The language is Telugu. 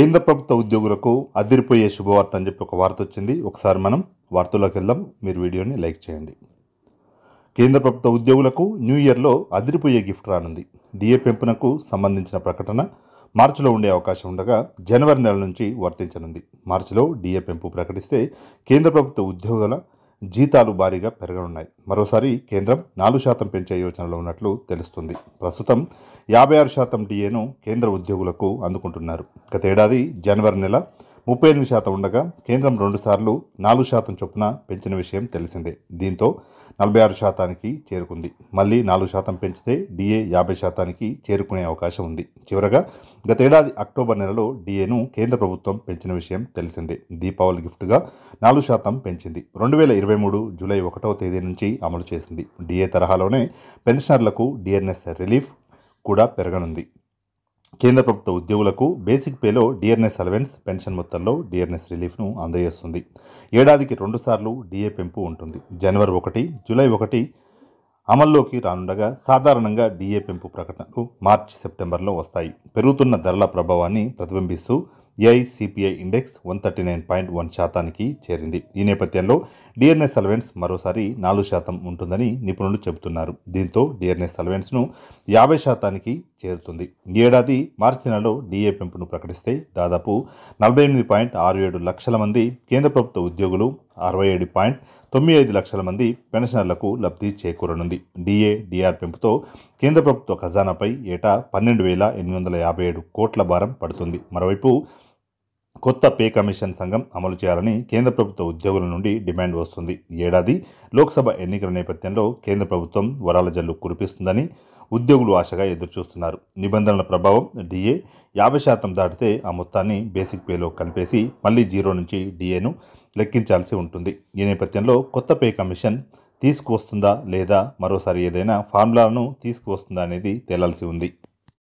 కేంద్ర ప్రభుత్వ ఉద్యోగులకు అదిరిపోయే శుభవార్త అని చెప్పి ఒక వార్త వచ్చింది. ఒకసారి మనం వార్తల్లోకి వెళ్దాం. మీరు వీడియోని లైక్ చేయండి. కేంద్ర ప్రభుత్వ ఉద్యోగులకు న్యూ ఇయర్లో అదిరిపోయే గిఫ్ట్ రానుంది. డిఏ పెంపునకు సంబంధించిన ప్రకటన మార్చిలో ఉండే అవకాశం ఉండగా జనవరి నెల నుంచి వర్తించనుంది. మార్చిలో డిఏ పెంపు ప్రకటిస్తే కేంద్ర ప్రభుత్వ ఉద్యోగుల జీతాలు భారీగా పెరగనున్నాయి. మరోసారి కేంద్రం 4% పెంచే యోచనలో ఉన్నట్లు తెలుస్తుంది. ప్రస్తుతం 56% డిఏను కేంద్ర ఉద్యోగులకు అందుకుంటున్నారు. గతేడాది జనవరి నెల 38% ఉండగా కేంద్రం 2 సార్లు 4% చొప్పున పెంచిన విషయం తెలిసిందే. దీంతో 46%కి చేరుకుంది. మళ్ళీ 4% పెంచితే డిఏ 50%కి చేరుకునే అవకాశం ఉంది. చివరగా గతేడాది అక్టోబర్ నెలలో డిఏను కేంద్ర ప్రభుత్వం పెంచిన విషయం తెలిసిందే. దీపావళి గిఫ్ట్గా 4% పెంచింది. 2023 జూలై 1వ తేదీ నుంచి అమలు చేసింది. డిఏ తరహాలోనే పెన్షనర్లకు డిఆర్ఎస్ రిలీఫ్ కూడా పెరగనుంది. కేంద్ర ప్రభుత్వ ఉద్యోగులకు బేసిక్ పేలో డిఆర్ఎస్ అలవెన్స్ పెన్షన్ మొత్తంలో డిఆర్ఎస్ రిలీఫ్ను అందజేస్తుంది. ఏడాదికి 2 సార్లు డిఏ పెంపు ఉంటుంది. జనవరి 1, జూలై 1 అమల్లోకి రానుండగా సాధారణంగా డిఏ పెంపు ప్రకటనలు మార్చి, సెప్టెంబర్లో వస్తాయి. పెరుగుతున్న ధరల ప్రభావాన్ని ప్రతిబింబిస్తూ ఏఐసిపిఐ ఇండెక్స్ 139.1%కి చేరింది. ఈ నేపథ్యంలో డిఆర్ఎస్ అలవెన్స్ మరోసారి 4% ఉంటుందని నిపుణులు చెబుతున్నారు. దీంతో డిఆర్ఎస్ అలవెన్స్ను 50%కి చేరుతుంది. ఈ ఏడాది మార్చి నెలలో డిఏ పెంపును ప్రకటిస్తే దాదాపు 48.67 లక్షల మంది కేంద్ర ప్రభుత్వ ఉద్యోగులు, 67.95 లక్షల మంది పెన్షనర్లకు లబ్ధి చేకూరనుంది. డిఏ, డిఆర్ పెంపుతో కేంద్ర ప్రభుత్వ ఖజానాపై ఏటా 12,857 కోట్ల భారం పడుతుంది. మరోవైపు కొత్త పే కమిషన్ సంఘం అమలు చేయాలని కేంద్ర ప్రభుత్వ ఉద్యోగుల నుండి డిమాండ్ వస్తుంది. ఈ ఏడాది లోక్సభ ఎన్నికల నేపథ్యంలో కేంద్ర ప్రభుత్వం వరాల జల్లు కురిపిస్తుందని ఉద్యోగులు ఆశగా ఎదురుచూస్తున్నారు. నిబంధనల ప్రభావం డిఏ 50% దాటితే ఆ మొత్తాన్ని బేసిక్ పేలో కలిపేసి మళ్ళీ 0 నుంచి డిఏను లెక్కించాల్సి ఉంటుంది. ఈ నేపథ్యంలో కొత్త పే కమిషన్ తీసుకువస్తుందా లేదా మరోసారి ఏదైనా ఫార్ములాను తీసుకువస్తుందా అనేది తేలాల్సి ఉంది.